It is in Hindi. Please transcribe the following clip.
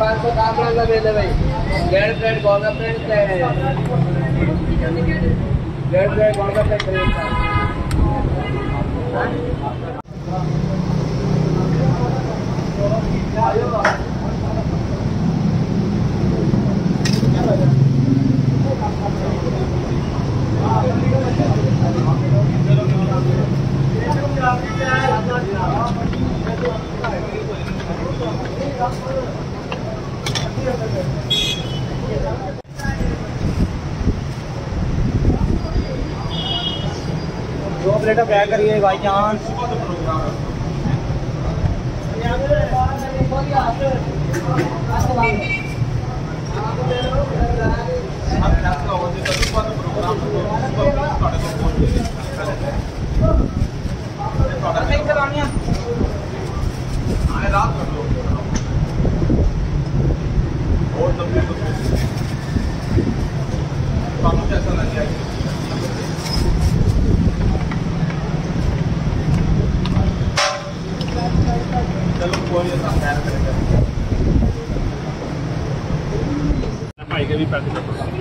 500 कामड़ा लगे ले भाई। डेढ़ प्लेट गोलगप्पे खरीदता। दो प्लेटें पैक करिए भाई जान। भाई के भी पैसे